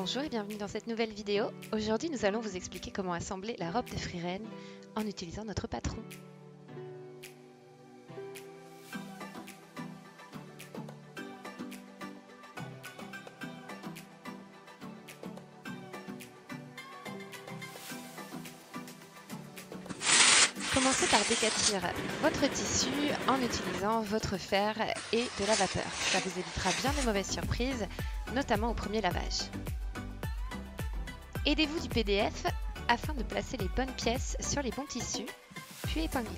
Bonjour et bienvenue dans cette nouvelle vidéo. Aujourd'hui, nous allons vous expliquer comment assembler la robe de Frieren en utilisant notre patron. Commencez par décatir votre tissu en utilisant votre fer et de la vapeur. Ça vous évitera bien de mauvaises surprises, notamment au premier lavage. Aidez-vous du PDF afin de placer les bonnes pièces sur les bons tissus, puis épingler.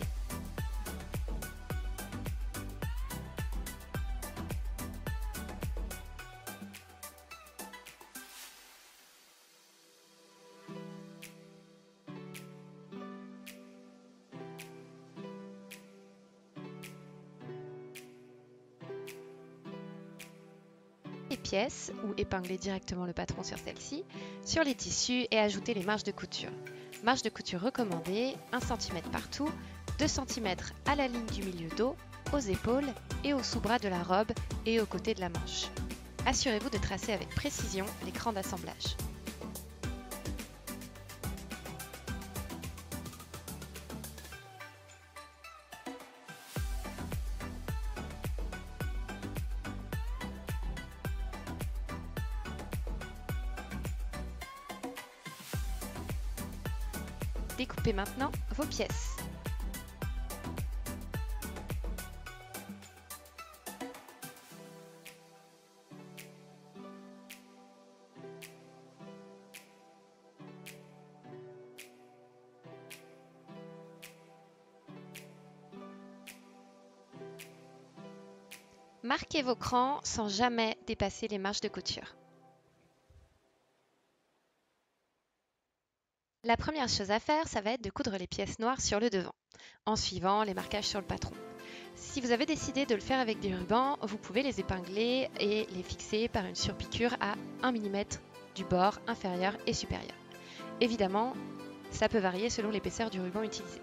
Les pièces ou épingler directement le patron sur celle-ci, sur les tissus et ajouter les marges de couture. Marge de couture recommandée, 1 cm partout, 2 cm à la ligne du milieu dos, aux épaules et au sous-bras de la robe et aux côtés de la manche. Assurez-vous de tracer avec précision l'écran d'assemblage. Découpez maintenant vos pièces. Marquez vos crans sans jamais dépasser les marges de couture. La première chose à faire, ça va être de coudre les pièces noires sur le devant, en suivant les marquages sur le patron. Si vous avez décidé de le faire avec des rubans, vous pouvez les épingler et les fixer par une surpiqûre à 1 mm du bord inférieur et supérieur. Évidemment, ça peut varier selon l'épaisseur du ruban utilisé.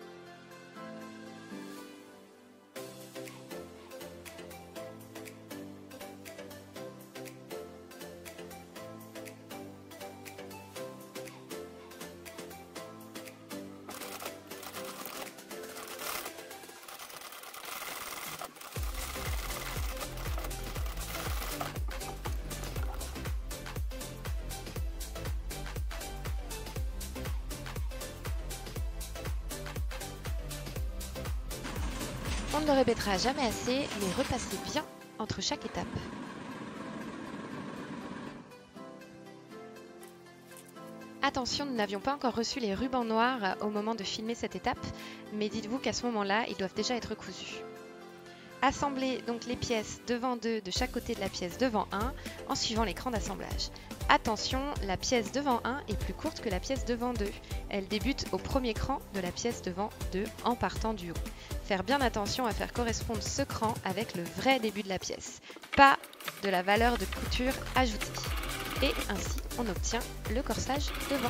On ne le répétera jamais assez, mais repassez bien entre chaque étape. Attention, nous n'avions pas encore reçu les rubans noirs au moment de filmer cette étape, mais dites-vous qu'à ce moment-là, ils doivent déjà être cousus. Assemblez donc les pièces devant 2 de chaque côté de la pièce devant 1 en suivant l'écran d'assemblage. Attention, la pièce devant 1 est plus courte que la pièce devant 2. Elle débute au premier cran de la pièce devant 2 en partant du haut. Faire bien attention à faire correspondre ce cran avec le vrai début de la pièce, pas de la valeur de couture ajoutée. Et ainsi, on obtient le corsage devant.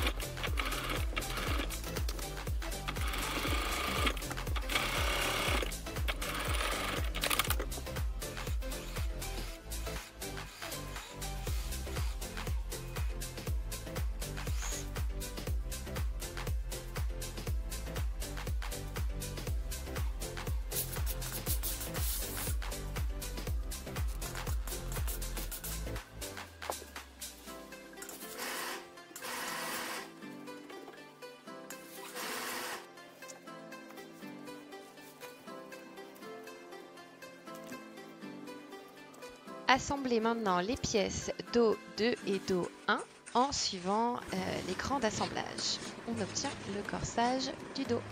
Assemblez maintenant les pièces dos 2 et dos 1 en suivant l'écran d'assemblage. On obtient le corsage du dos.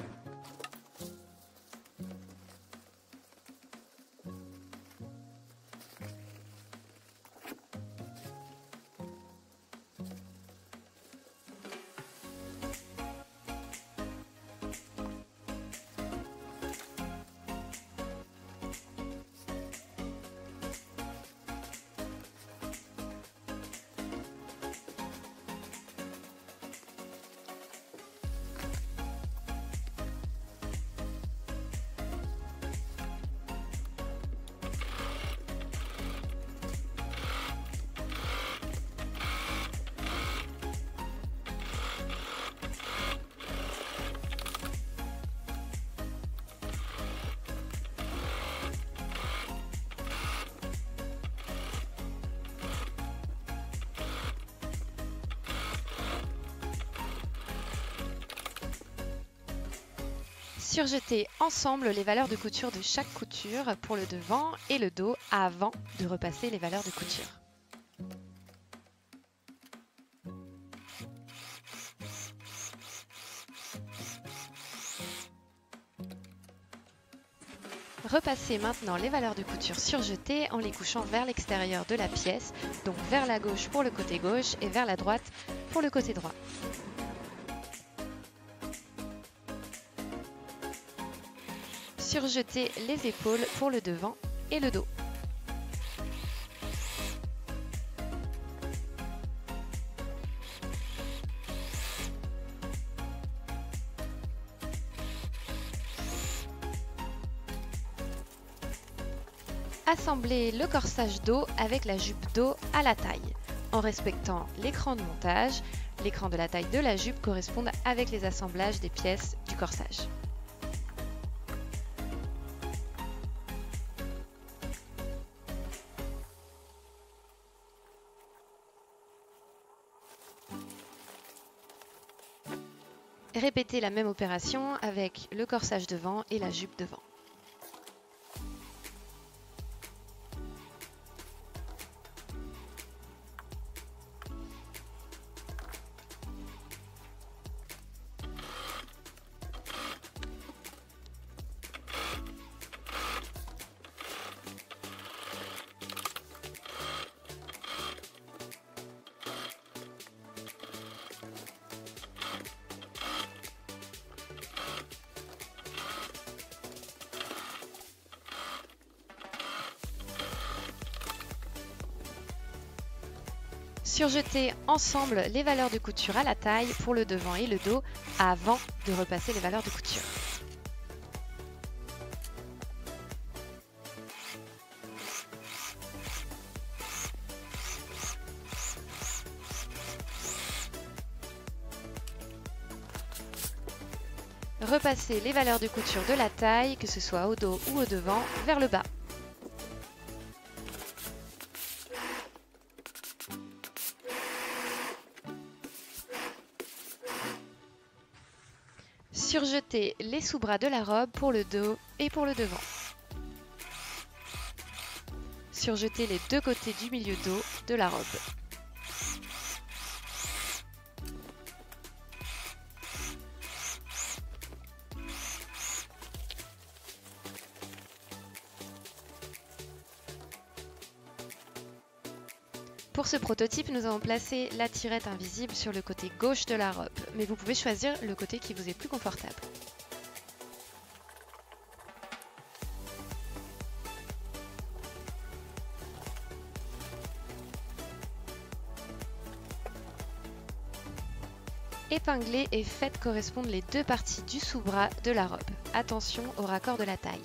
Surjetez ensemble les valeurs de couture de chaque couture pour le devant et le dos avant de repasser les valeurs de couture. Repassez maintenant les valeurs de couture surjetées en les couchant vers l'extérieur de la pièce, donc vers la gauche pour le côté gauche et vers la droite pour le côté droit. Surjetez les épaules pour le devant et le dos. Assemblez le corsage dos avec la jupe dos à la taille, en respectant l'écran de montage. L'écran de la taille de la jupe correspond avec les assemblages des pièces du corsage. Répétez la même opération avec le corsage devant et la jupe devant. Surjetez ensemble les valeurs de couture à la taille pour le devant et le dos avant de repasser les valeurs de couture. Repassez les valeurs de couture de la taille, que ce soit au dos ou au devant, vers le bas. Surjetez les sous-bras de la robe pour le dos et pour le devant. Surjetez les deux côtés du milieu dos de la robe. Pour ce prototype, nous avons placé la tirette invisible sur le côté gauche de la robe, mais vous pouvez choisir le côté qui vous est plus confortable. Épinglez et faites correspondre les deux parties du sous-bras de la robe. Attention au raccord de la taille.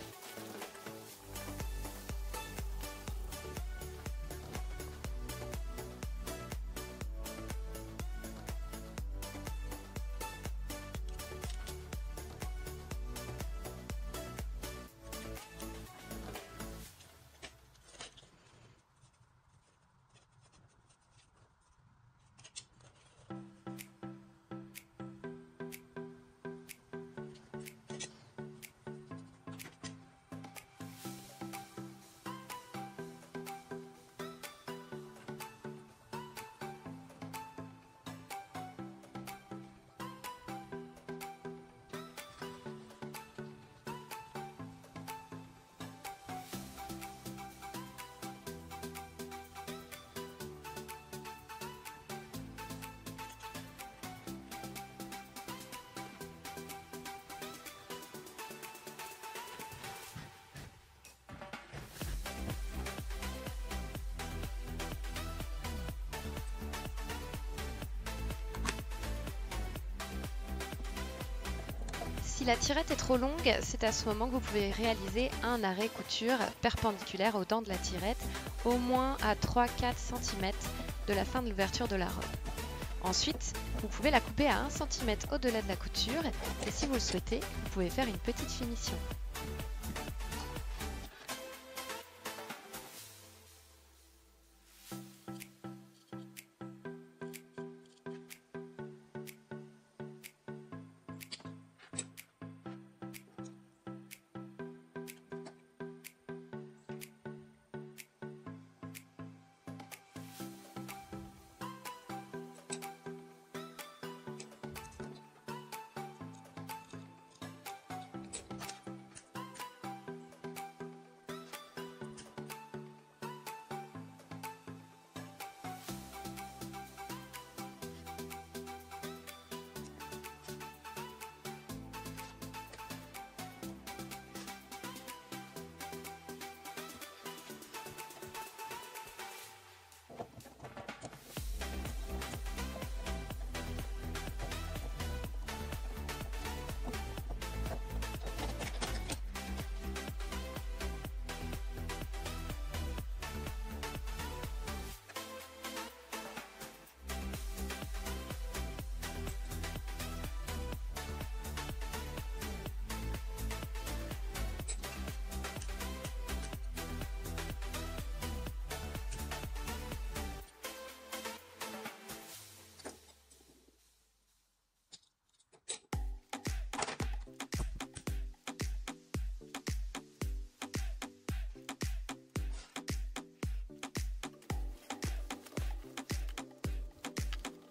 Si la tirette est trop longue, c'est à ce moment que vous pouvez réaliser un arrêt couture perpendiculaire aux dents de la tirette, au moins à 3-4 cm de la fin de l'ouverture de la robe. Ensuite, vous pouvez la couper à 1 cm au-delà de la couture et si vous le souhaitez, vous pouvez faire une petite finition.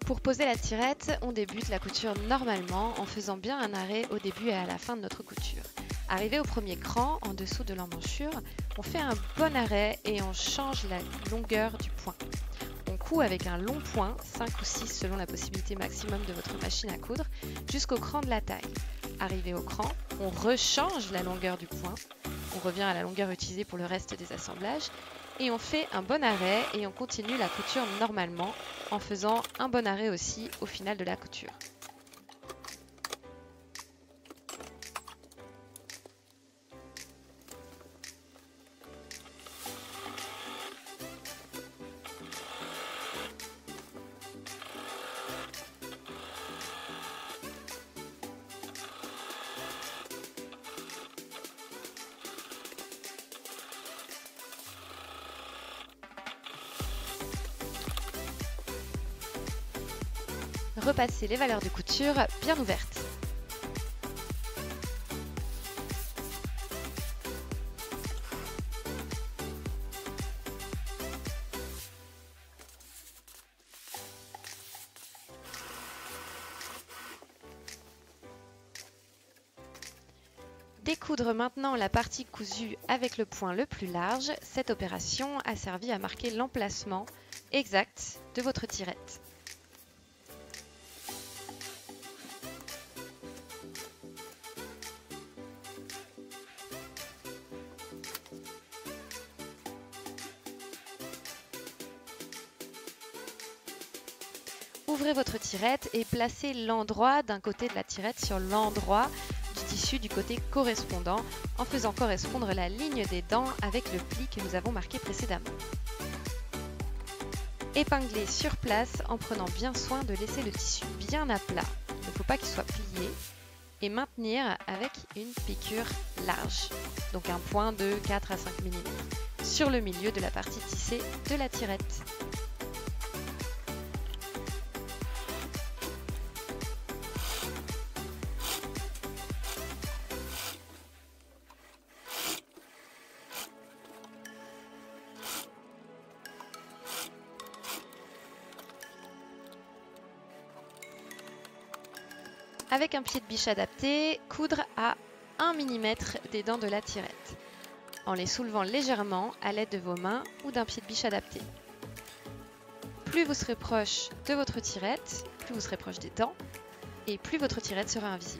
Pour poser la tirette, on débute la couture normalement en faisant bien un arrêt au début et à la fin de notre couture. Arrivé au premier cran, en dessous de l'emmanchure, on fait un bon arrêt et on change la longueur du point. On coud avec un long point, 5 ou 6 selon la possibilité maximum de votre machine à coudre, jusqu'au cran de la taille. Arrivé au cran, on rechange la longueur du point, on revient à la longueur utilisée pour le reste des assemblages, et on fait un bon arrêt et on continue la couture normalement en faisant un bon arrêt aussi au final de la couture. Repassez les valeurs de couture bien ouvertes. Découdre maintenant la partie cousue avec le point le plus large. Cette opération a servi à marquer l'emplacement exact de votre tirette. Ouvrez votre tirette et placez l'endroit d'un côté de la tirette sur l'endroit du tissu du côté correspondant en faisant correspondre la ligne des dents avec le pli que nous avons marqué précédemment. Épinglez sur place en prenant bien soin de laisser le tissu bien à plat. Il ne faut pas qu'il soit plié et maintenir avec une piqûre large, donc un point de 4 à 5 mm sur le milieu de la partie tissée de la tirette. Avec un pied de biche adapté, coudre à 1 mm des dents de la tirette, en les soulevant légèrement à l'aide de vos mains ou d'un pied de biche adapté. Plus vous serez proche de votre tirette, plus vous serez proche des dents, et plus votre tirette sera invisible.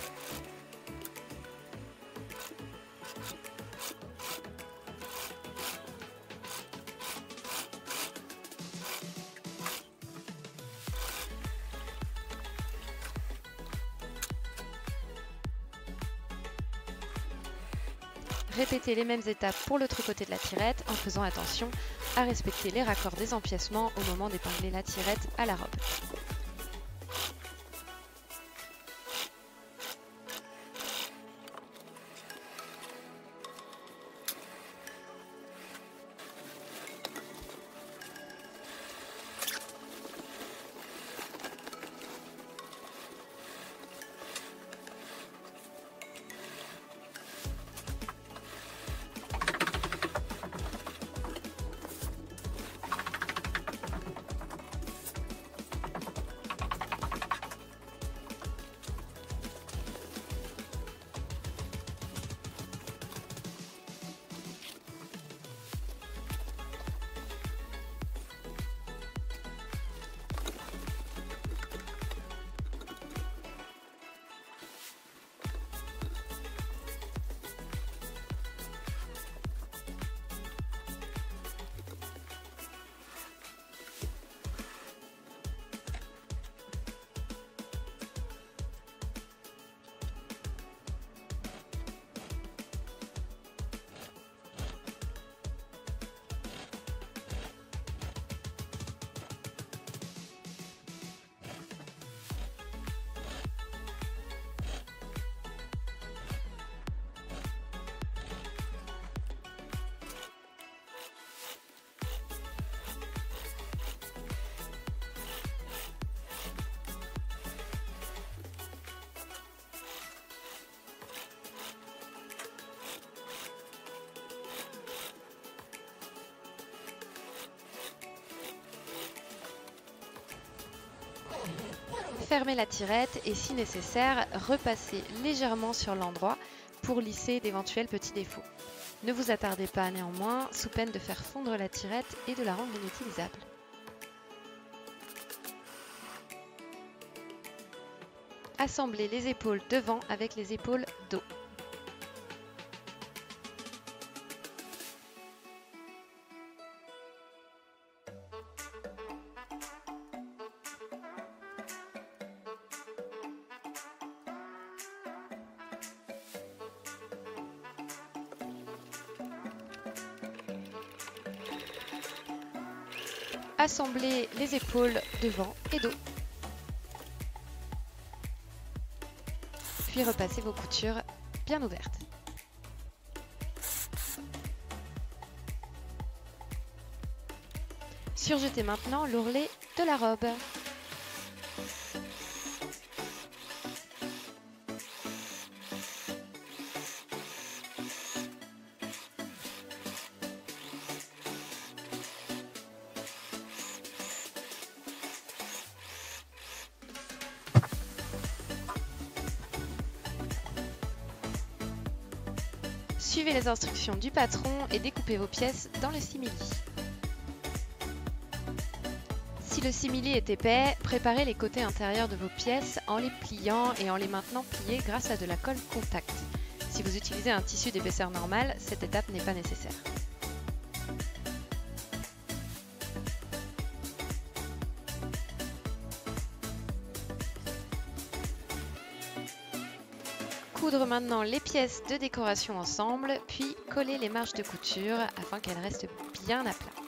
Répétez les mêmes étapes pour l'autre côté de la tirette en faisant attention à respecter les raccords des empiècements au moment d'épingler la tirette à la robe. Fermez la tirette et si nécessaire, repassez légèrement sur l'endroit pour lisser d'éventuels petits défauts. Ne vous attardez pas néanmoins, sous peine de faire fondre la tirette et de la rendre inutilisable. Assemblez les épaules devant avec les épaules dos. Assemblez les épaules devant et dos. Puis repassez vos coutures bien ouvertes. Surjetez maintenant l'ourlet de la robe. Suivez les instructions du patron et découpez vos pièces dans le simili. Si le simili est épais, préparez les côtés intérieurs de vos pièces en les pliant et en les maintenant pliés grâce à de la colle contact. Si vous utilisez un tissu d'épaisseur normale, cette étape n'est pas nécessaire. Coudre maintenant les pièces de décoration ensemble, puis coller les marges de couture afin qu'elles restent bien à plat.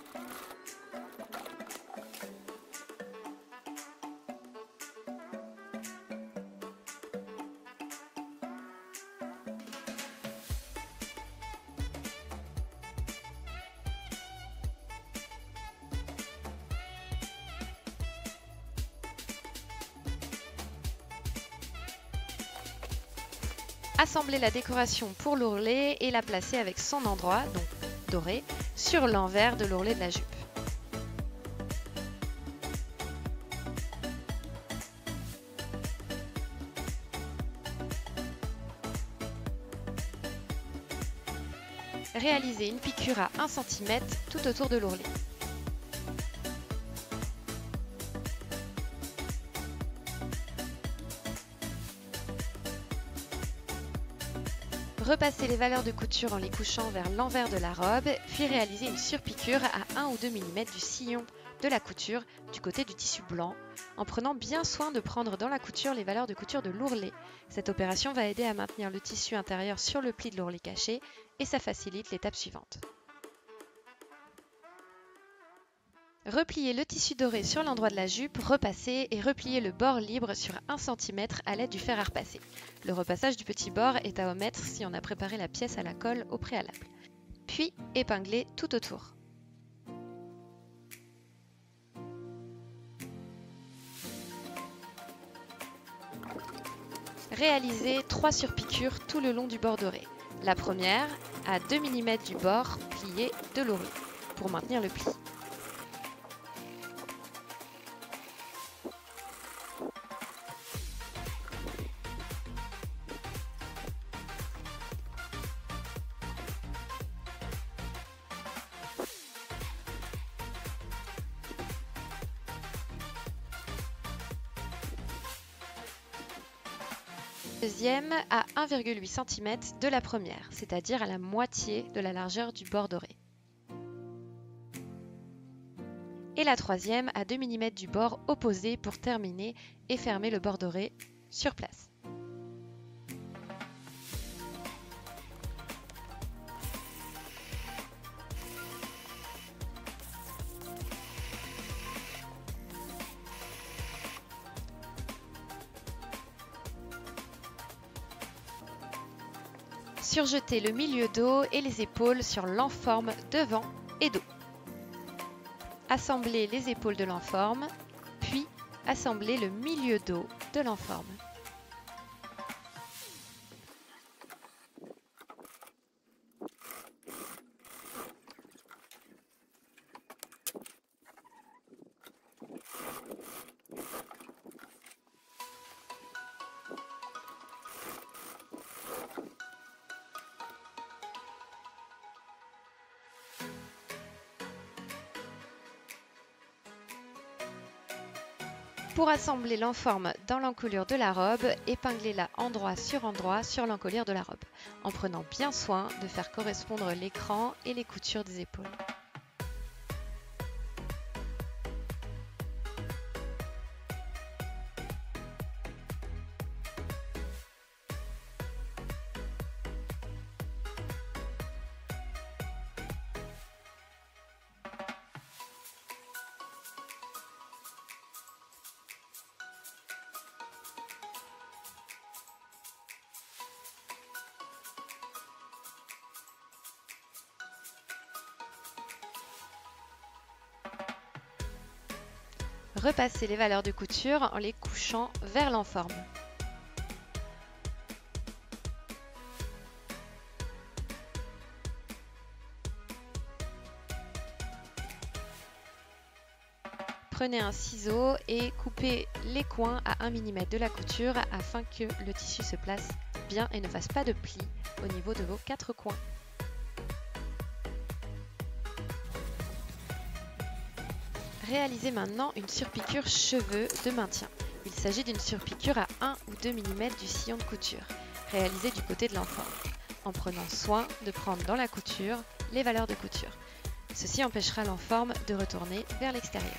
Assemblez la décoration pour l'ourlet et la placer avec son endroit, donc doré, sur l'envers de l'ourlet de la jupe. Réalisez une piqûre à 1 cm tout autour de l'ourlet. Repassez les valeurs de couture en les couchant vers l'envers de la robe, puis réalisez une surpiqûre à 1 ou 2 mm du sillon de la couture du côté du tissu blanc, en prenant bien soin de prendre dans la couture les valeurs de couture de l'ourlet. Cette opération va aider à maintenir le tissu intérieur sur le pli de l'ourlet caché et ça facilite l'étape suivante. Repliez le tissu doré sur l'endroit de la jupe, repassez et repliez le bord libre sur 1 cm à l'aide du fer à repasser. Le repassage du petit bord est à omettre si on a préparé la pièce à la colle au préalable. Puis épinglez tout autour. Réalisez 3 surpiqûres tout le long du bord doré. La première à 2 mm du bord plié de l'ourlet pour maintenir le pli. Deuxième à 1,8 cm de la première, c'est-à-dire à la moitié de la largeur du bord doré. Et la troisième à 2 mm du bord opposé pour terminer et fermer le bord doré sur place. Surjetez le milieu dos et les épaules sur l'enforme devant et dos. Assemblez les épaules de l'enforme, puis assemblez le milieu dos de l'enforme. Pour assembler l'enforme dans l'encolure de la robe, épinglez-la endroit sur l'encolure de la robe, en prenant bien soin de faire correspondre l'écran et les coutures des épaules. Repassez les valeurs de couture en les couchant vers l'enforme. Prenez un ciseau et coupez les coins à 1 mm de la couture afin que le tissu se place bien et ne fasse pas de plis au niveau de vos 4 coins. Réalisez maintenant une surpiqûre cheveux de maintien. Il s'agit d'une surpiqûre à 1 ou 2 mm du sillon de couture, réalisée du côté de l'enforme, en prenant soin de prendre dans la couture les valeurs de couture. Ceci empêchera l'enforme de retourner vers l'extérieur.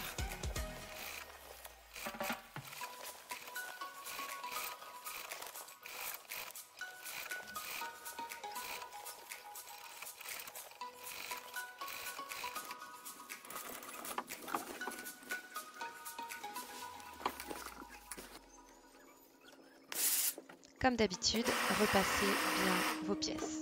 Comme d'habitude, repassez bien vos pièces.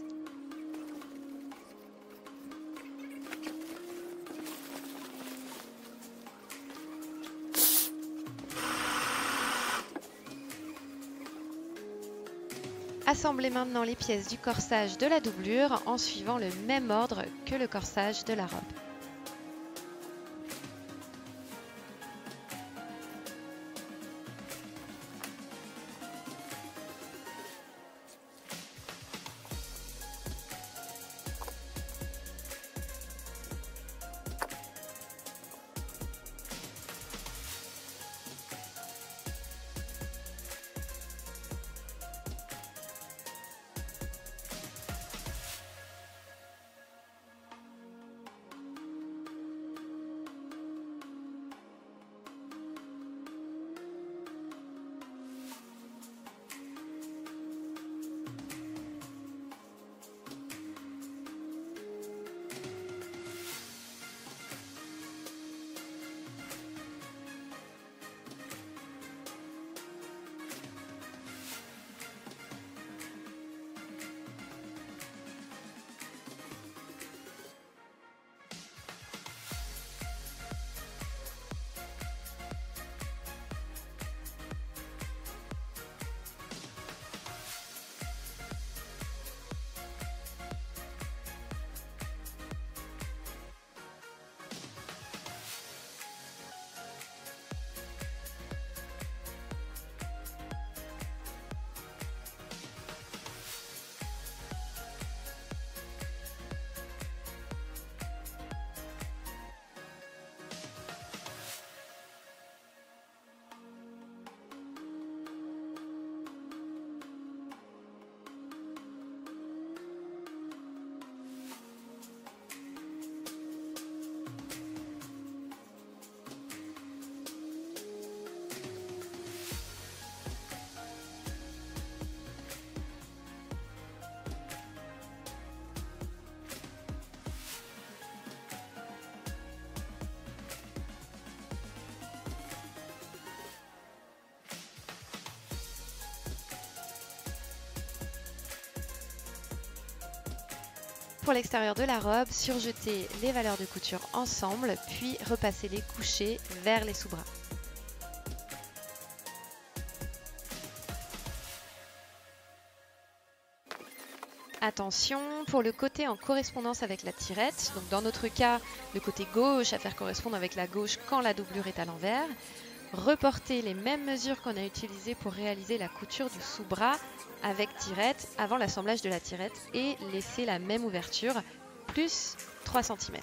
Assemblez maintenant les pièces du corsage de la doublure en suivant le même ordre que le corsage de la robe. Pour l'extérieur de la robe, surjetez les valeurs de couture ensemble, puis repassez les couchés vers les sous-bras. Attention, pour le côté en correspondance avec la tirette, donc dans notre cas, le côté gauche à faire correspondre avec la gauche quand la doublure est à l'envers, reportez les mêmes mesures qu'on a utilisées pour réaliser la couture du sous-bras avec tirette avant l'assemblage de la tirette et laissez la même ouverture, plus 3 cm.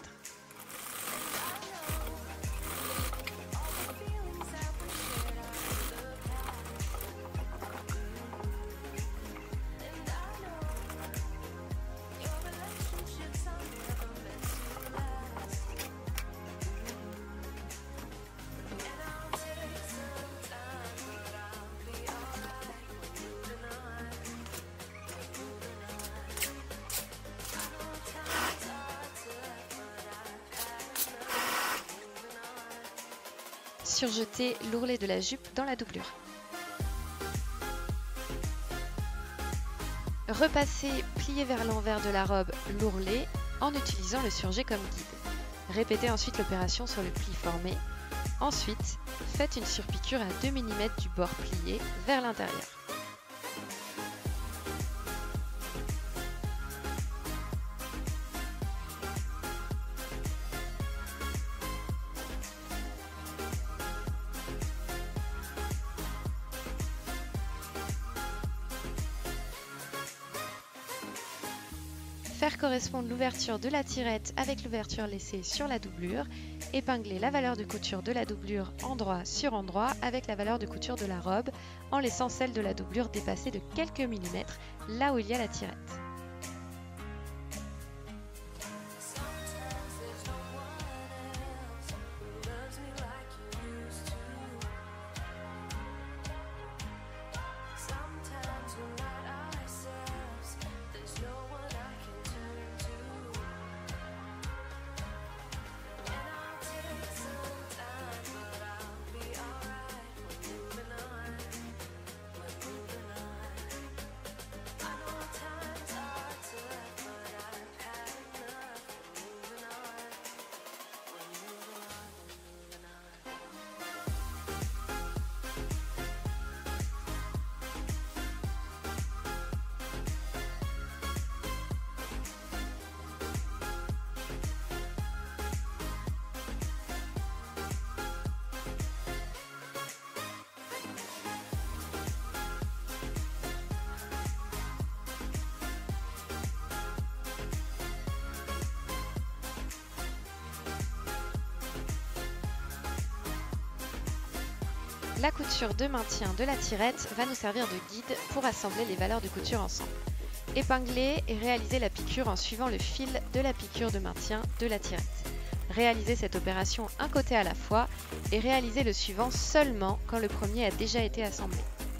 Surjetez l'ourlet de la jupe dans la doublure. Repassez plié vers l'envers de la robe l'ourlet en utilisant le surjet comme guide. Répétez ensuite l'opération sur le pli formé. Ensuite, faites une surpiqûre à 2 mm du bord plié vers l'intérieur. Faire correspondre l'ouverture de la tirette avec l'ouverture laissée sur la doublure. Épingler la valeur de couture de la doublure endroit sur endroit avec la valeur de couture de la robe en laissant celle de la doublure dépasser de quelques millimètres là où il y a la tirette. La couture de maintien de la tirette va nous servir de guide pour assembler les valeurs de couture ensemble. Épingler et réaliser la piqûre en suivant le fil de la piqûre de maintien de la tirette. Réalisez cette opération un côté à la fois et réalisez le suivant seulement quand le premier a déjà été assemblé.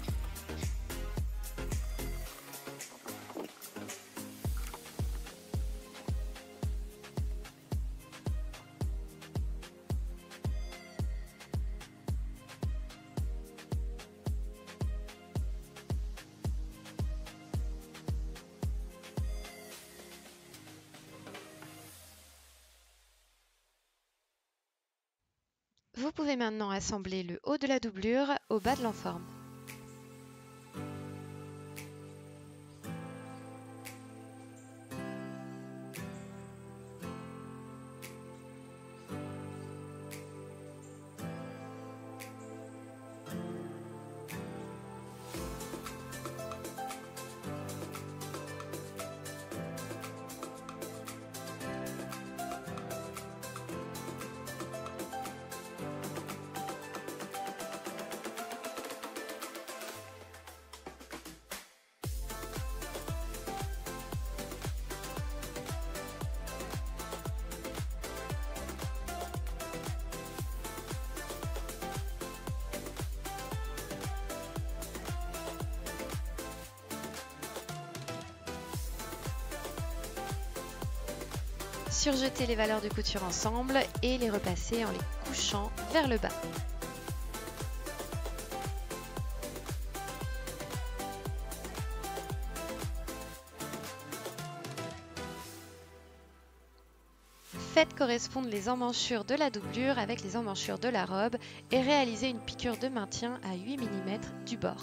Vous pouvez maintenant assembler le haut de la doublure au bas de l'enforme. Surjetez les valeurs de couture ensemble et les repasser en les couchant vers le bas. Faites correspondre les emmanchures de la doublure avec les emmanchures de la robe et réalisez une piqûre de maintien à 8 mm du bord.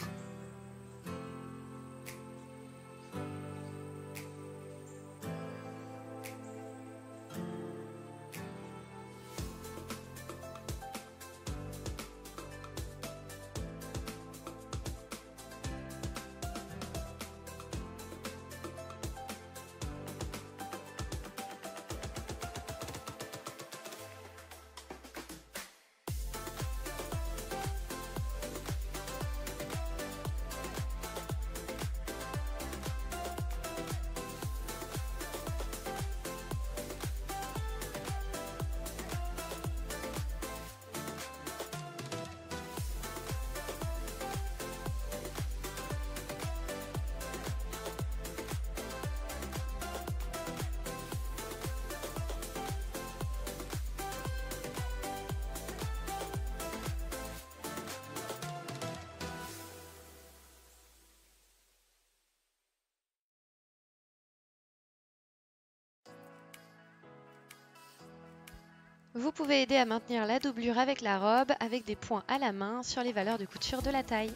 Vous pouvez aider à maintenir la doublure avec la robe avec des points à la main sur les valeurs de couture de la taille.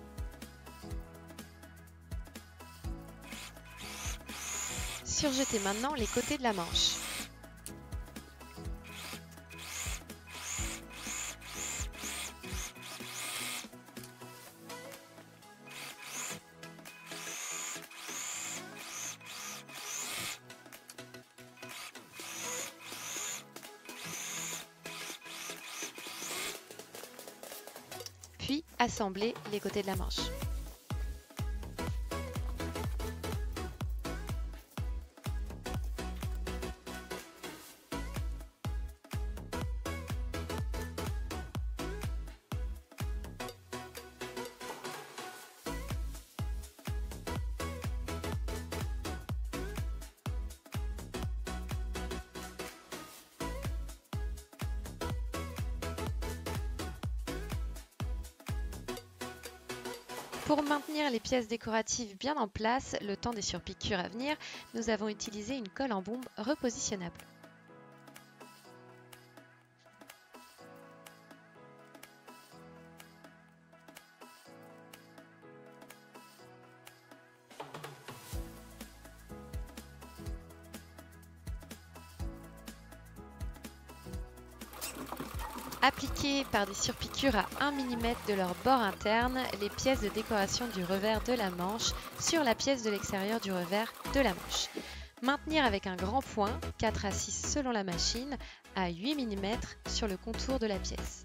Surjetez maintenant les côtés de la manche. Puis assemblez les côtés de la manche. Pour maintenir les pièces décoratives bien en place, le temps des surpiqûres à venir, nous avons utilisé une colle en bombe repositionnable. Appliquez par des surpiqûres à 1 mm de leur bord interne les pièces de décoration du revers de la manche sur la pièce de l'extérieur du revers de la manche. Maintenir avec un grand point, 4 à 6 selon la machine, à 8 mm sur le contour de la pièce.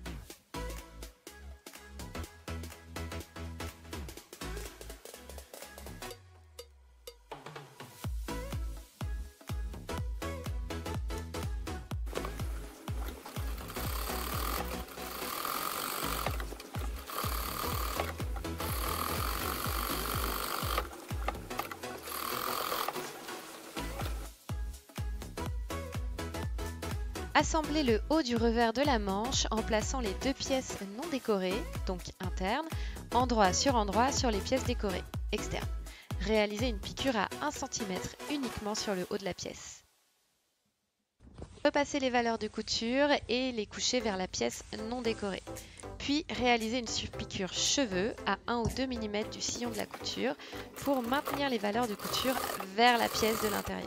Assemblez le haut du revers de la manche en plaçant les deux pièces non décorées, donc internes, endroit sur les pièces décorées, externes. Réalisez une piqûre à 1 cm uniquement sur le haut de la pièce. Repassez les valeurs de couture et les coucher vers la pièce non décorée. Puis réalisez une surpiqûre cheveux à 1 ou 2 mm du sillon de la couture pour maintenir les valeurs de couture vers la pièce de l'intérieur.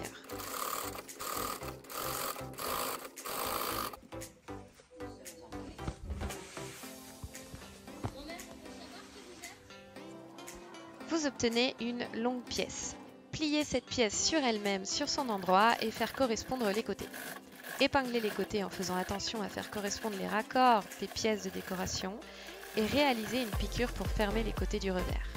Vous obtenez une longue pièce. Pliez cette pièce sur elle-même sur son endroit et faire correspondre les côtés. Épinglez les côtés en faisant attention à faire correspondre les raccords des pièces de décoration et réalisez une piqûre pour fermer les côtés du revers.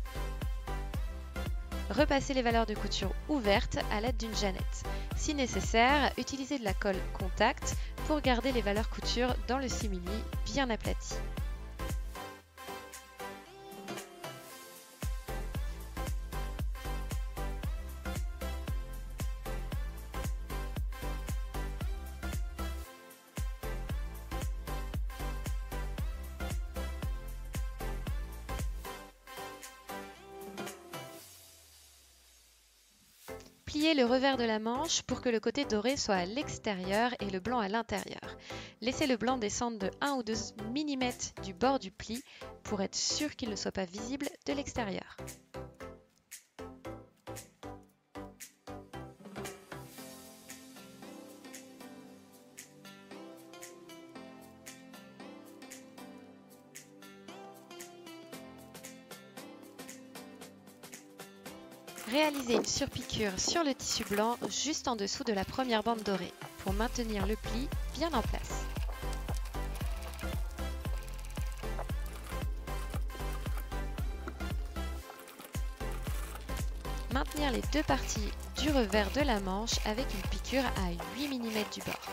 Repassez les valeurs de couture ouvertes à l'aide d'une jeannette. Si nécessaire, utilisez de la colle contact pour garder les valeurs couture dans le simili bien aplati. Pliez le revers de la manche pour que le côté doré soit à l'extérieur et le blanc à l'intérieur. Laissez le blanc descendre de 1 ou 2 mm du bord du pli pour être sûr qu'il ne soit pas visible de l'extérieur. Réalisez une surpiqûre sur le tissu blanc juste en dessous de la première bande dorée pour maintenir le pli bien en place. Maintenir les deux parties du revers de la manche avec une piqûre à 8 mm du bord.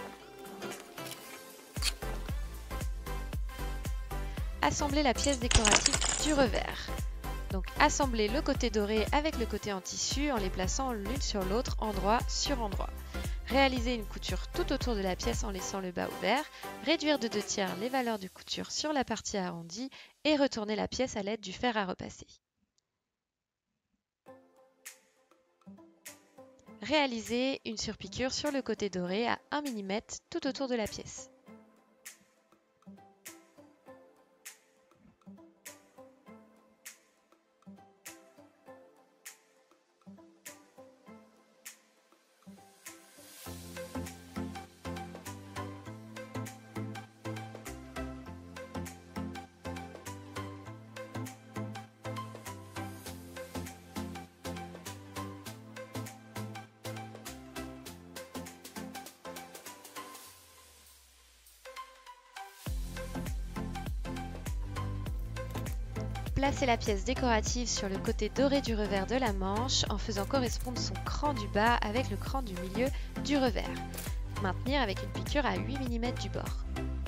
Assemblez la pièce décorative du revers. Donc assemblez le côté doré avec le côté en tissu en les plaçant l'une sur l'autre, endroit sur endroit. Réalisez une couture tout autour de la pièce en laissant le bas ouvert, réduire de 2/3 les valeurs de couture sur la partie arrondie et retourner la pièce à l'aide du fer à repasser. Réalisez une surpiqûre sur le côté doré à 1 mm tout autour de la pièce. Placez la pièce décorative sur le côté doré du revers de la manche en faisant correspondre son cran du bas avec le cran du milieu du revers. Maintenir avec une piqûre à 8 mm du bord.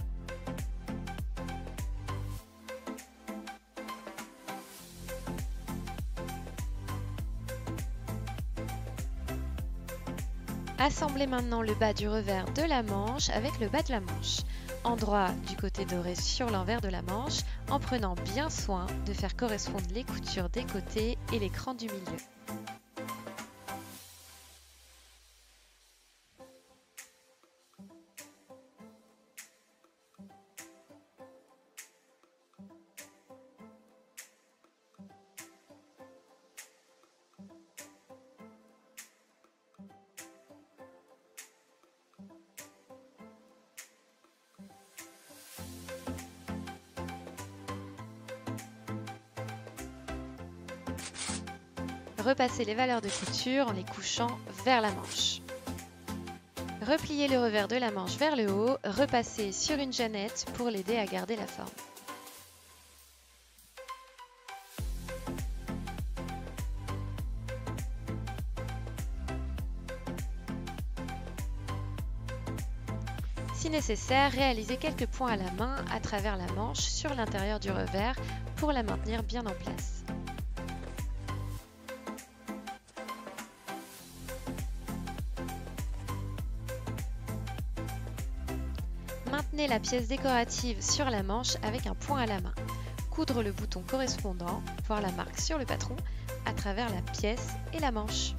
Assemblez maintenant le bas du revers de la manche avec le bas de la manche. Endroit du côté doré sur l'envers de la manche, en prenant bien soin de faire correspondre les coutures des côtés et les crans du milieu. Repassez les valeurs de couture en les couchant vers la manche. Repliez le revers de la manche vers le haut, repassez sur une jeannette pour l'aider à garder la forme. Si nécessaire, réalisez quelques points à la main à travers la manche sur l'intérieur du revers pour la maintenir bien en place. Maintenez la pièce décorative sur la manche avec un point à la main. Coudre le bouton correspondant, voir la marque sur le patron, à travers la pièce et la manche.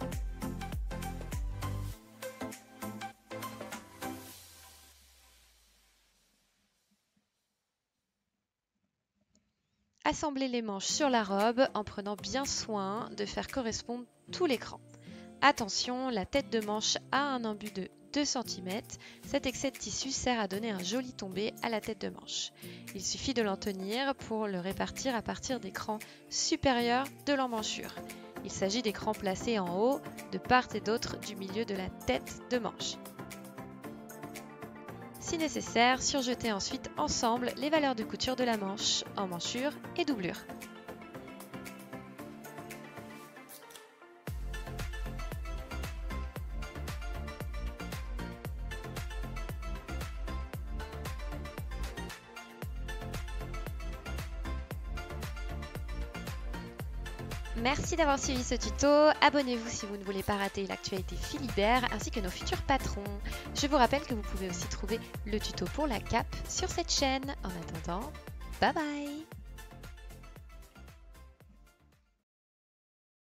Assemblez les manches sur la robe en prenant bien soin de faire correspondre tous les crans. Attention, la tête de manche a un embut de 2 cm. Cet excès de tissu sert à donner un joli tombé à la tête de manche. Il suffit de l'en tenir pour le répartir à partir des crans supérieurs de l'emmanchure. Il s'agit des crans placés en haut, de part et d'autre du milieu de la tête de manche. Si nécessaire, surjetez ensuite ensemble les valeurs de couture de la manche, emmanchure et doublure. Merci d'avoir suivi ce tuto, abonnez-vous si vous ne voulez pas rater l'actualité Philibert ainsi que nos futurs patrons. Je vous rappelle que vous pouvez aussi trouver le tuto pour la cape sur cette chaîne. En attendant, bye bye!